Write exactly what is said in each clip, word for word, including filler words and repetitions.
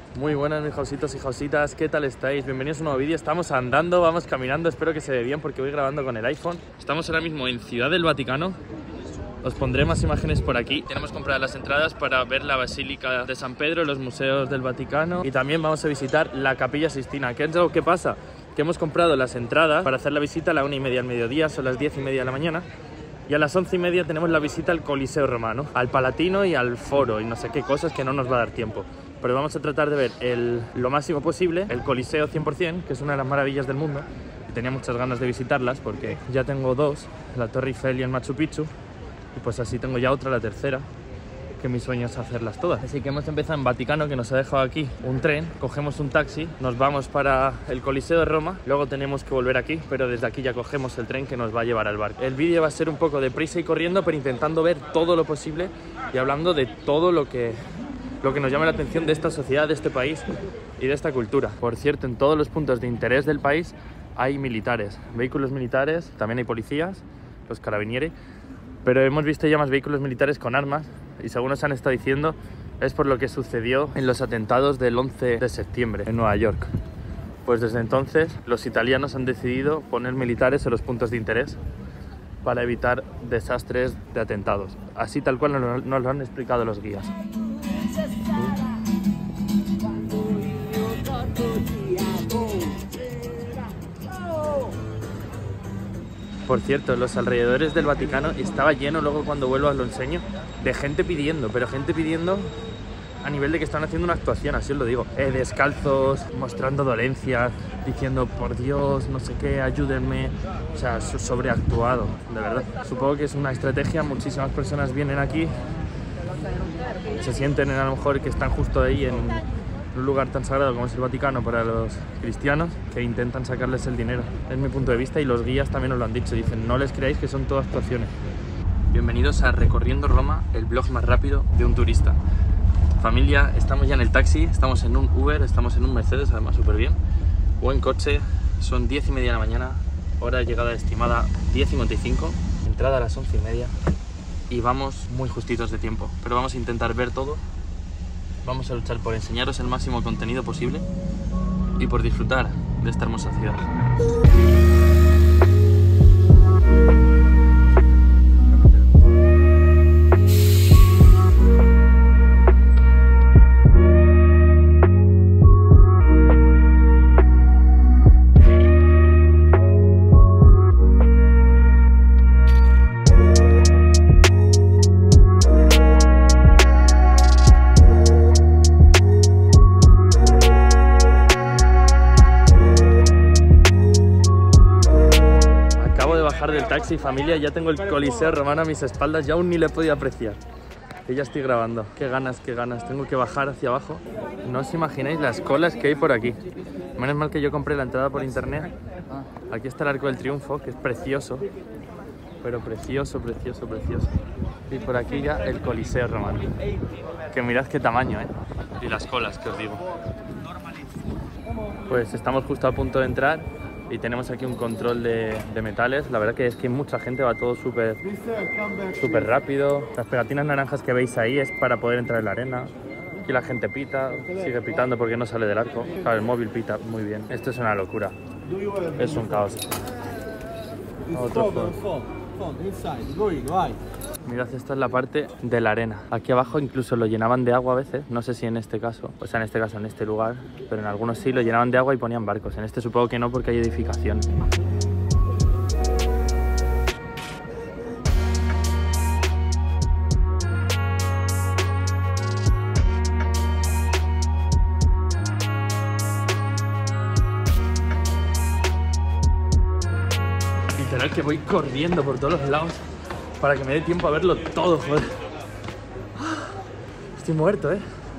Muy buenas mis jausitos y jausitas, ¿qué tal estáis? Bienvenidos a un nuevo vídeo. Estamos andando, vamos caminando, espero que se ve bien porque voy grabando con el iPhone. Estamos ahora mismo en Ciudad del Vaticano. Os pondré más imágenes por aquí. Tenemos compradas las entradas para ver la Basílica de San Pedro, los museos del Vaticano y también vamos a visitar la Capilla Sixtina. ¿Qué es lo que pasa? Que hemos comprado las entradas para hacer la visita a la una y media al mediodía, son las diez y media de la mañana. Y a las once y media tenemos la visita al Coliseo Romano, al Palatino y al Foro y no sé qué cosas que no nos va a dar tiempo. Pero vamos a tratar de ver el, lo máximo posible, el Coliseo cien por cien, que es una de las maravillas del mundo. Y tenía muchas ganas de visitarlas porque ya tengo dos, la Torre Eiffel y el Machu Picchu. Y pues así tengo ya otra, la tercera, que mi sueño es hacerlas todas. Así que hemos empezado en Vaticano, que nos ha dejado aquí un tren, cogemos un taxi, nos vamos para el Coliseo de Roma, luego tenemos que volver aquí, pero desde aquí ya cogemos el tren que nos va a llevar al barco. El vídeo va a ser un poco de prisa y corriendo, pero intentando ver todo lo posible y hablando de todo lo que, lo que nos llama la atención de esta sociedad, de este país y de esta cultura. Por cierto, en todos los puntos de interés del país hay militares, vehículos militares, también hay policías, los carabinieri. Pero hemos visto ya más vehículos militares con armas y según nos han estado diciendo es por lo que sucedió en los atentados del once de septiembre en Nueva York. Pues desde entonces los italianos han decidido poner militares en los puntos de interés para evitar desastres de atentados. Así tal cual nos, nos lo han explicado los guías. Por cierto, los alrededores del Vaticano estaba lleno, luego cuando vuelvas lo enseño, de gente pidiendo, pero gente pidiendo a nivel de que están haciendo una actuación, así os lo digo. Eh, descalzos, mostrando dolencias, diciendo por Dios, no sé qué, ayúdenme. O sea, sobreactuado, de verdad. Supongo que es una estrategia, muchísimas personas vienen aquí, se sienten a lo mejor que están justo ahí en un lugar tan sagrado como es el Vaticano para los cristianos, que intentan sacarles el dinero. Es mi punto de vista y los guías también nos lo han dicho. Dicen, no les creáis que son todas actuaciones. Bienvenidos a Recorriendo Roma, el blog más rápido de un turista. Familia, estamos ya en el taxi, estamos en un Uber, estamos en un Mercedes, además súper bien. Buen coche, son diez y media de la mañana, hora de llegada estimada diez cincuenta y cinco, entrada a las once y media y vamos muy justitos de tiempo. Pero vamos a intentar ver todo. Vamos a luchar por enseñaros el máximo contenido posible y por disfrutar de esta hermosa ciudad. Del taxi, familia, ya tengo el Coliseo Romano a mis espaldas y aún ni le he podido apreciar. Que ya estoy grabando. Qué ganas, qué ganas. Tengo que bajar hacia abajo. No os imagináis las colas que hay por aquí. Menos mal que yo compré la entrada por internet. Aquí está el Arco del Triunfo, que es precioso. Pero precioso, precioso, precioso. Y por aquí ya el Coliseo Romano. Que mirad qué tamaño, ¿eh? Y las colas que os digo. Pues estamos justo a punto de entrar. Y tenemos aquí un control de, de metales. La verdad que es que mucha gente, va todo súper súper rápido. Las pegatinas naranjas que veis ahí es para poder entrar en la arena. Aquí la gente pita, sigue pitando porque no sale del arco. Claro, el móvil pita muy bien. Esto es una locura. Es un caos. Otro juego. Mirad, esta es la parte de la arena. Aquí abajo incluso lo llenaban de agua a veces. No sé si en este caso, o sea en este caso, en este lugar, pero en algunos sí lo llenaban de agua y ponían barcos. En este supongo que no porque hay edificación. Literal que voy corriendo por todos los lados para que me dé tiempo a verlo todo, joder. Estoy muerto, ¿eh?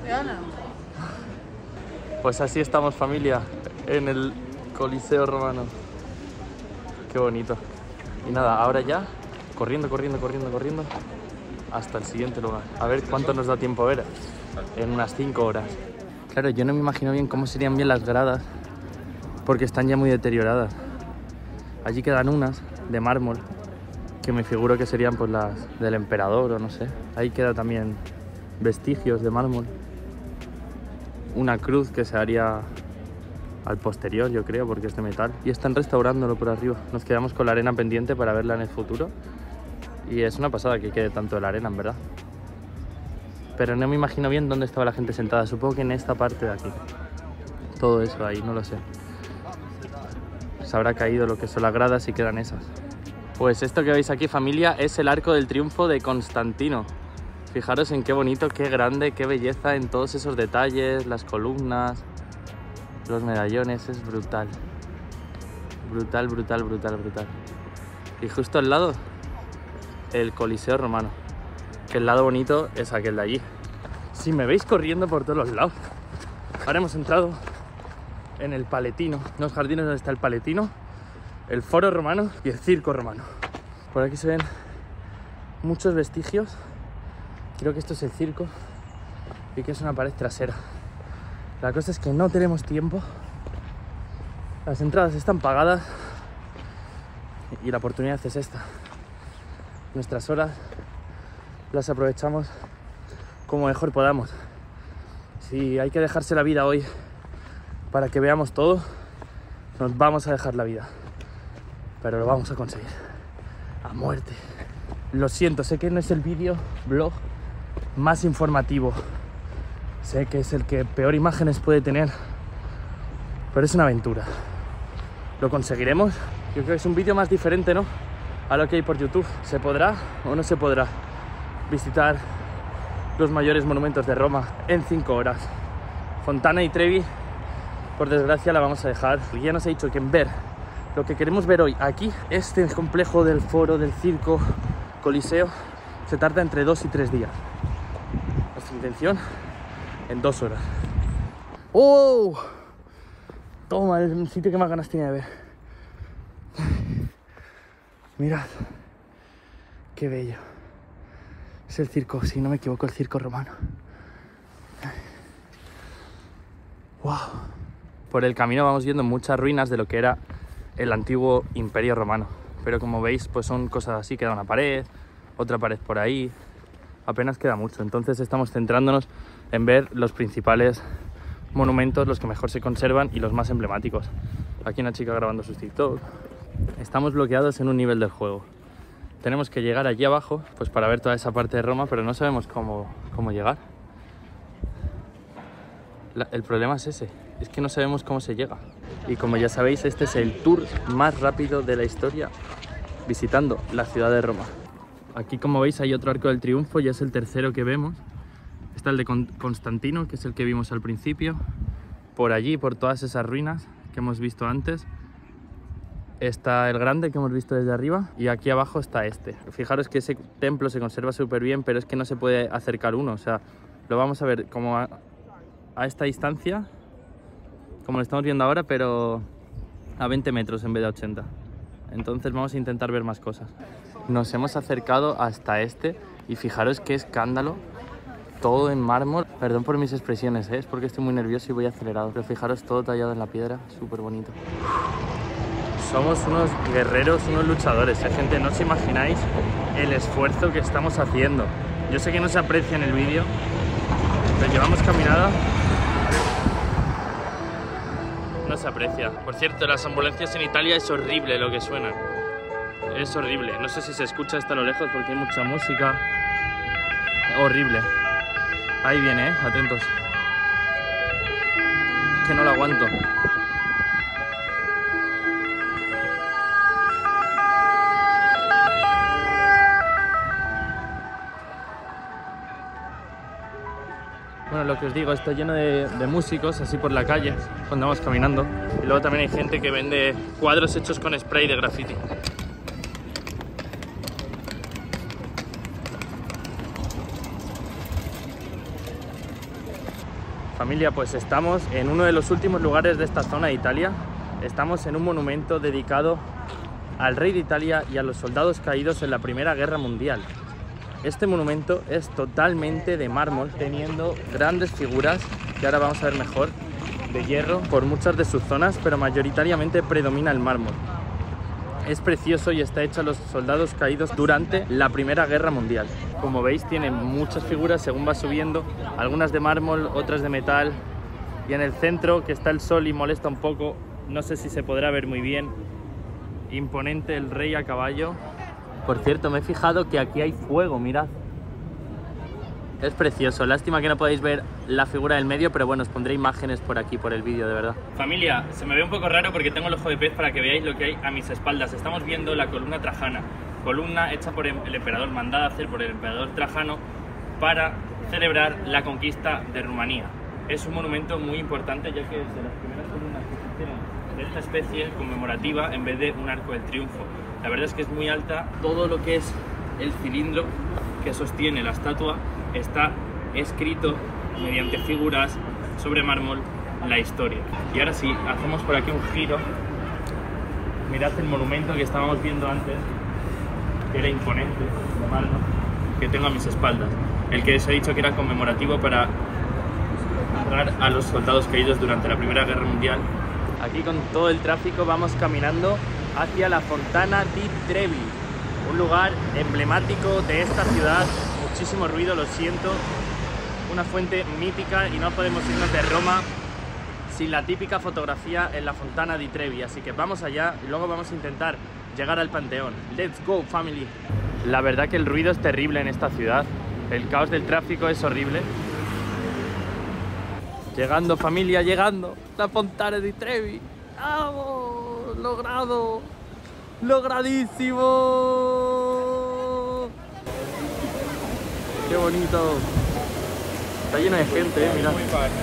Pues así estamos, familia, en el Coliseo Romano. Qué bonito. Y nada, ahora ya, corriendo, corriendo, corriendo, corriendo, hasta el siguiente lugar. A ver cuánto nos da tiempo a ver en unas cinco horas. Claro, yo no me imagino bien cómo serían bien las gradas, porque están ya muy deterioradas. Allí quedan unas de mármol, que me figuro que serían pues las del emperador o no sé. Ahí queda también vestigios de mármol. una cruz que se haría al posterior, yo creo, porque es de metal. Y están restaurándolo por arriba. Nos quedamos con la arena pendiente para verla en el futuro. Y es una pasada que quede tanto de la arena, en verdad. Pero no me imagino bien dónde estaba la gente sentada. Supongo que en esta parte de aquí. Todo eso ahí, no lo sé. Se habrá caído lo que son las gradas y quedan esas. Pues esto que veis aquí, familia, es el Arco del Triunfo de Constantino. Fijaros en qué bonito, qué grande, qué belleza en todos esos detalles, las columnas, los medallones, es brutal. Brutal, brutal, brutal, brutal. Y justo al lado, el Coliseo Romano. Que el lado bonito es aquel de allí. Si me veis corriendo por todos los lados. Ahora hemos entrado en el Palatino, en los jardines donde está el Palatino, el Foro Romano y el Circo Romano. Por aquí se ven muchos vestigios. Creo que esto es el circo y que es una pared trasera. La cosa es que no tenemos tiempo. Las entradas están pagadas y la oportunidad es esta. Nuestras horas las aprovechamos como mejor podamos. Si hay que dejarse la vida hoy para que veamos todo, nos vamos a dejar la vida. Pero lo vamos a conseguir. A muerte. Lo siento, sé que no es el vídeo blog más informativo. Sé que es el que peor imágenes puede tener. Pero es una aventura. ¿Lo conseguiremos? Yo creo que es un vídeo más diferente, ¿no? A lo que hay por YouTube. ¿Se podrá o no se podrá visitar los mayores monumentos de Roma en cinco horas? Fontana y Trevi, por desgracia, la vamos a dejar. Y ya nos ha dicho que en ver lo que queremos ver hoy aquí, este complejo del foro, del circo, coliseo, se tarda entre dos y tres días. Nuestra intención, en dos horas. ¡Oh! Toma, el sitio que más ganas tiene de ver. Mirad. Qué bello. Es el circo, si no me equivoco, el Circo Romano. ¡Wow! Por el camino vamos viendo muchas ruinas de lo que era el antiguo Imperio Romano. Pero como veis, pues son cosas así. Queda una pared, otra pared por ahí. Apenas queda mucho. Entonces estamos centrándonos en ver los principales monumentos, los que mejor se conservan y los más emblemáticos. Aquí una chica grabando sus TikTok. Estamos bloqueados en un nivel del juego. Tenemos que llegar allí abajo pues para ver toda esa parte de Roma, pero no sabemos cómo, cómo llegar. La, el problema es ese, es que no sabemos cómo se llega. Y como ya sabéis, este es el tour más rápido de la historia visitando la ciudad de Roma. Aquí, como veis, hay otro Arco del Triunfo, ya es el tercero que vemos. Está el de Constantino, que es el que vimos al principio. Por allí, por todas esas ruinas que hemos visto antes, está el grande que hemos visto desde arriba y aquí abajo está este. Fijaros que ese templo se conserva súper bien, pero es que no se puede acercar uno. O sea, lo vamos a ver como a, a esta distancia, como lo estamos viendo ahora, pero a veinte metros en vez de ochenta. Entonces vamos a intentar ver más cosas. Nos hemos acercado hasta este y fijaros qué escándalo. Todo en mármol. Perdón por mis expresiones, ¿eh? Es porque estoy muy nervioso y voy acelerado. Pero fijaros todo tallado en la piedra, súper bonito. Somos unos guerreros, unos luchadores, ¿eh, gente? No os imagináis el esfuerzo que estamos haciendo. Yo sé que no se aprecia en el vídeo, pero llevamos caminada. No se aprecia. Por cierto, las ambulancias en Italia es horrible lo que suenan. Es horrible. No sé si se escucha hasta lo lejos porque hay mucha música. Horrible. Ahí viene, ¿eh? Atentos. Es que no lo aguanto. Bueno, lo que os digo, está lleno de, de músicos así por la calle cuando vamos caminando. Y luego también hay gente que vende cuadros hechos con spray de graffiti. Familia, pues estamos en uno de los últimos lugares de esta zona de Italia. Estamos en un monumento dedicado al rey de Italia y a los soldados caídos en la Primera Guerra Mundial. Este monumento es totalmente de mármol, teniendo grandes figuras, que ahora vamos a ver mejor, de hierro por muchas de sus zonas, pero mayoritariamente predomina el mármol. Es precioso y está hecho a los soldados caídos durante la Primera Guerra Mundial. Como veis, tiene muchas figuras según va subiendo, algunas de mármol, otras de metal, Y en el centro, que está el sol y molesta un poco, no sé si se podrá ver muy bien, imponente el rey a caballo. Por cierto, me he fijado que aquí hay fuego, mirad. Es precioso, lástima que no podáis ver la figura del medio, pero bueno, os pondré imágenes por aquí, por el vídeo, de verdad. Familia, se me ve un poco raro porque tengo el ojo de pez para que veáis lo que hay a mis espaldas. Estamos viendo la columna trajana, columna hecha por el emperador, mandada a hacer por el emperador Trajano para celebrar la conquista de Rumanía. Es un monumento muy importante, ya que es de las primeras columnas que se hicieron de esta especie conmemorativa en vez de un arco del triunfo. La verdad es que es muy alta, todo lo que es el cilindro que sostiene la estatua está escrito mediante figuras sobre mármol la historia. Y ahora sí, hacemos por aquí un giro. Mirad el monumento que estábamos viendo antes, que era imponente, de mármol, que tengo a mis espaldas. El que os he dicho que era conmemorativo para honrar a los soldados caídos durante la Primera Guerra Mundial. Aquí con todo el tráfico vamos caminando hacia la Fontana di Trevi, un lugar emblemático de esta ciudad. Muchísimo ruido, lo siento. Una fuente mítica y no podemos irnos de Roma sin la típica fotografía en la Fontana di Trevi. Así que vamos allá y luego vamos a intentar llegar al Panteón. Let's go, family. La verdad que el ruido es terrible en esta ciudad. El caos del tráfico es horrible. Llegando, familia, llegando. La Fontana di Trevi. ¡Vamos! ¡Logrado! ¡Logradísimo! ¡Qué bonito! Está lleno de gente, eh, mirad.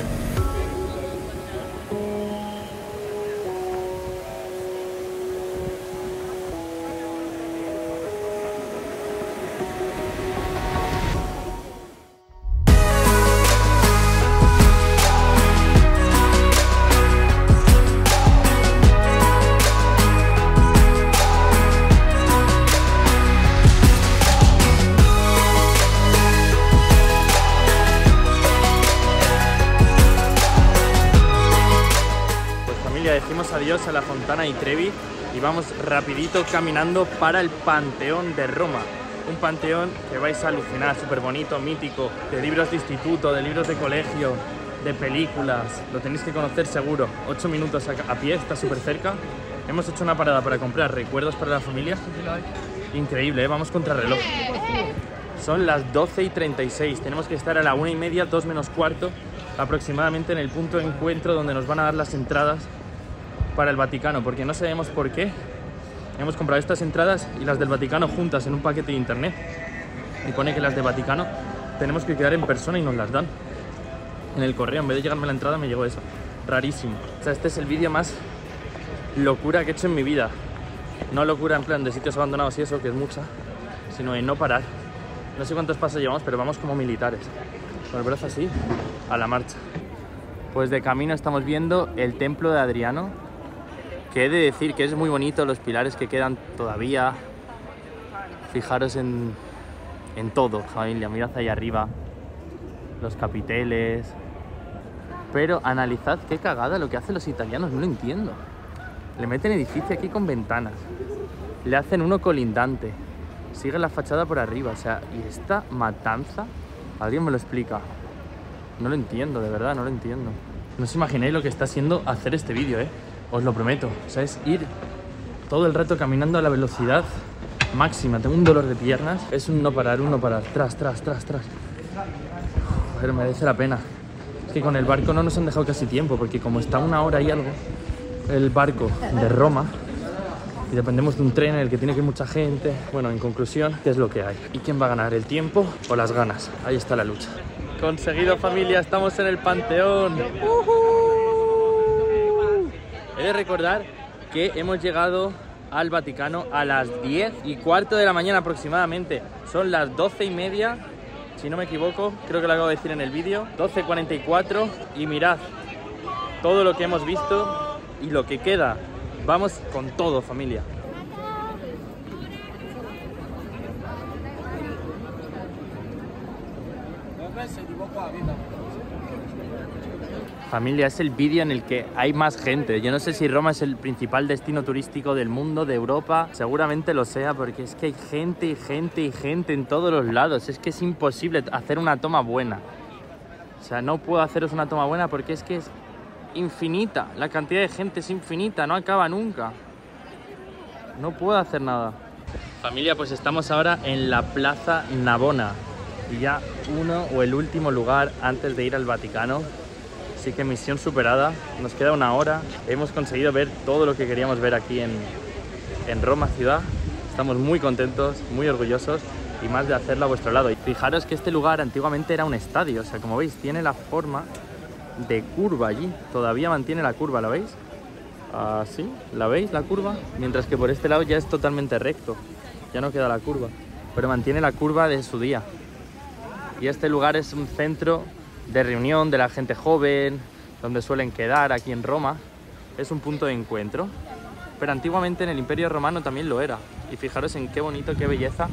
Decimos adiós a la Fontana di Trevi y vamos rapidito caminando para el Panteón de Roma. Un panteón que vais a alucinar, súper bonito, mítico, de libros de instituto, de libros de colegio, de películas. Lo tenéis que conocer seguro. Ocho minutos a, a pie, está súper cerca. Hemos hecho una parada para comprar recuerdos para la familia. Increíble, ¿eh? Vamos contra reloj. Son las doce y treinta y seis. Tenemos que estar a la una y media, dos menos cuarto, aproximadamente en el punto de encuentro donde nos van a dar las entradas para el Vaticano, porque no sabemos por qué hemos comprado estas entradas y las del Vaticano juntas en un paquete de internet y pone que las de Vaticano tenemos que quedar en persona y nos las dan en el correo. En vez de llegarme la entrada me llegó eso, rarísimo. O sea, este es el vídeo más locura que he hecho en mi vida. No locura en plan de sitios abandonados y eso, que es mucha, sino en no parar. No sé cuántos pasos llevamos, pero vamos como militares, con el brazo así, a la marcha. Pues de camino estamos viendo el templo de Adriano, que he de decir que es muy bonito, los pilares que quedan todavía. Fijaros en, en todo, familia, mirad ahí arriba, los capiteles. Pero analizad qué cagada lo que hacen los italianos, no lo entiendo. Le meten edificio aquí con ventanas, le hacen uno colindante, sigue la fachada por arriba, o sea, y esta matanza, ¿alguien me lo explica? No lo entiendo, de verdad, no lo entiendo. No os imagináis lo que está siendo hacer este vídeo, ¿eh? Os lo prometo. O sea, es ir todo el rato caminando a la velocidad máxima. Tengo un dolor de piernas. Es un no parar, un no parar. Tras, tras, tras, tras. Pero merece la pena. Es que con el barco no nos han dejado casi tiempo, porque como está una hora y algo el barco de Roma, y dependemos de un tren en el que tiene que ir mucha gente. Bueno, en conclusión, ¿qué es lo que hay? ¿Y quién va a ganar? ¿El tiempo o las ganas? Ahí está la lucha. Conseguido, familia, estamos en el Panteón. ¡Uh-huh! He de recordar que hemos llegado al Vaticano a las diez y cuarto de la mañana aproximadamente. Son las doce y media, si no me equivoco, creo que lo acabo de decir en el vídeo. doce cuarenta y cuatro y mirad todo lo que hemos visto y lo que queda. Vamos con todo, familia. Familia, es el vídeo en el que hay más gente. Yo no sé si Roma es el principal destino turístico del mundo, de Europa. Seguramente lo sea, porque es que hay gente y gente y gente en todos los lados. Es que es imposible hacer una toma buena. O sea, no puedo haceros una toma buena porque es que es infinita. La cantidad de gente es infinita, no acaba nunca. No puedo hacer nada. Familia, pues estamos ahora en la Plaza Navona. Y ya uno o el último lugar antes de ir al Vaticano. Así que misión superada. Nos queda una hora. Hemos conseguido ver todo lo que queríamos ver aquí en, en Roma ciudad. Estamos muy contentos, muy orgullosos. Y más de hacerlo a vuestro lado. Y fijaros que este lugar antiguamente era un estadio. O sea, como veis, tiene la forma de curva allí. Todavía mantiene la curva, ¿la veis? Así, ¿la veis la curva? Mientras que por este lado ya es totalmente recto. Ya no queda la curva. Pero mantiene la curva de su día. Y este lugar es un centro de reunión de la gente joven, donde suelen quedar aquí en Roma. Es un punto de encuentro. Pero antiguamente en el Imperio Romano también lo era. Y fijaros en qué bonito, qué belleza.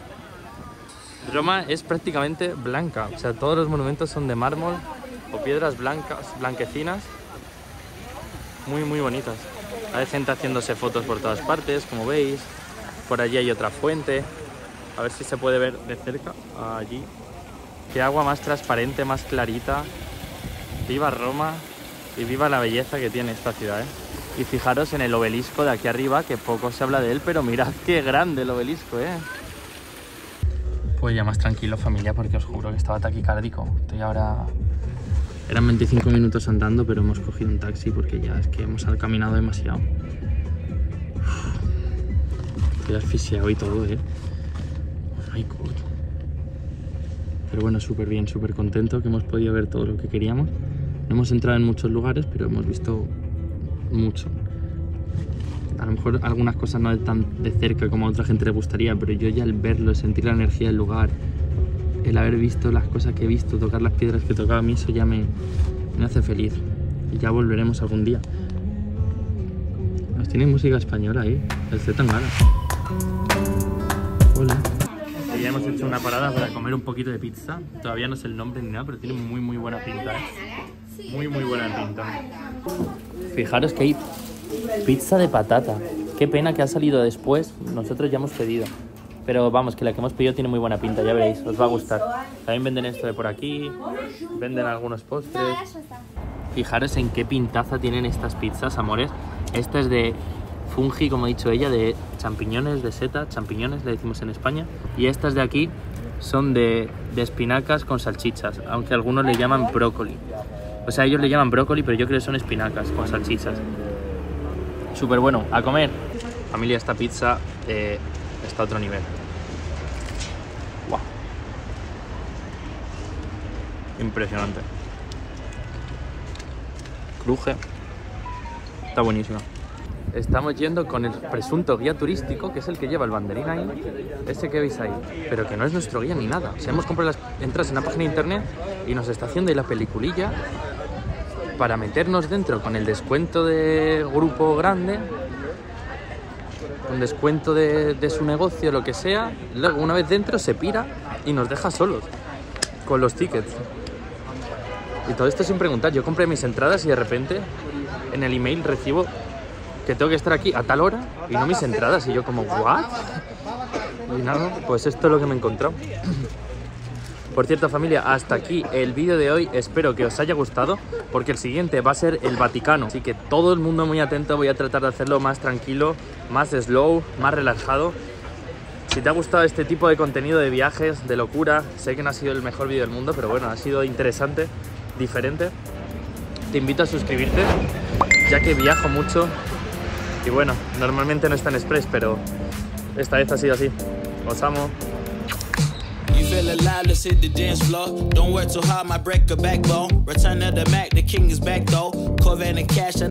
Roma es prácticamente blanca, o sea, todos los monumentos son de mármol o piedras blancas, blanquecinas, muy muy bonitas. Hay gente haciéndose fotos por todas partes, como veis. Por allí hay otra fuente, a ver si se puede ver de cerca, allí. Qué agua más transparente, más clarita. Viva Roma y viva la belleza que tiene esta ciudad, ¿eh? Y fijaros en el obelisco de aquí arriba, que poco se habla de él, pero mirad qué grande el obelisco, ¿eh? Pues ya más tranquilo, familia, porque os juro que estaba taquicárdico. Estoy ahora... Eran veinticinco minutos andando, pero hemos cogido un taxi porque ya es que hemos caminado demasiado. Estoy asfixiado y todo, ¿eh? Oh my God. Pero bueno, súper bien, súper contento que hemos podido ver todo lo que queríamos. No hemos entrado en muchos lugares, pero hemos visto mucho. A lo mejor algunas cosas no tan de cerca como a otra gente le gustaría, pero yo ya al verlo, sentir la energía del lugar, el haber visto las cosas que he visto, tocar las piedras que tocaba a mí, eso ya me, me hace feliz. Y ya volveremos algún día. Nos tiene música española ahí, el Zetangana. Hola. Y ya hemos hecho una parada para comer un poquito de pizza. Todavía no sé el nombre ni nada, pero tiene muy muy buena pinta, ¿eh? Muy muy buena pinta. Fijaros que hay pizza de patata. Qué pena que ha salido después. Nosotros ya hemos pedido. Pero vamos, que la que hemos pedido tiene muy buena pinta, ya veréis, os va a gustar. También venden esto de por aquí, venden algunos postres. Fijaros en qué pintaza tienen estas pizzas, amores. Esta es de fungi, como ha dicho ella, de champiñones, de seta, champiñones le decimos en España. Y estas de aquí son de, de espinacas con salchichas, aunque algunos le llaman brócoli. O sea, ellos le llaman brócoli, pero yo creo que son espinacas con salchichas. Súper bueno, a comer. Familia, esta pizza eh, está a otro nivel. Wow. Impresionante. Cruje. Está buenísima. Estamos yendo con el presunto guía turístico, que es el que lleva el banderín ahí, ese que veis ahí, pero que no es nuestro guía ni nada. O sea, hemos comprado las entradas en la página de internet y nos está haciendo ahí la peliculilla para meternos dentro con el descuento de grupo grande, un descuento de, de su negocio, lo que sea. Luego, una vez dentro, se pira y nos deja solos con los tickets. Y todo esto sin preguntar. Yo compré mis entradas y de repente en el email recibo que tengo que estar aquí a tal hora y no mis entradas. Y yo como, ¿what? Y nada, pues esto es lo que me he encontrado. Por cierto, familia, hasta aquí el vídeo de hoy. Espero que os haya gustado, porque el siguiente va a ser el Vaticano. Así que todo el mundo muy atento. Voy a tratar de hacerlo más tranquilo, más slow, más relajado. Si te ha gustado este tipo de contenido de viajes, de locura, sé que no ha sido el mejor vídeo del mundo, pero bueno, ha sido interesante, diferente. Te invito a suscribirte, ya que viajo mucho. Y bueno, normalmente no está en Express, pero esta vez ha sido así. Os amo. Feel alive, let's hit the dance floor. Don't work too hard, my break a backbone. Return of the Mac, the king is back though. Corvette and cash.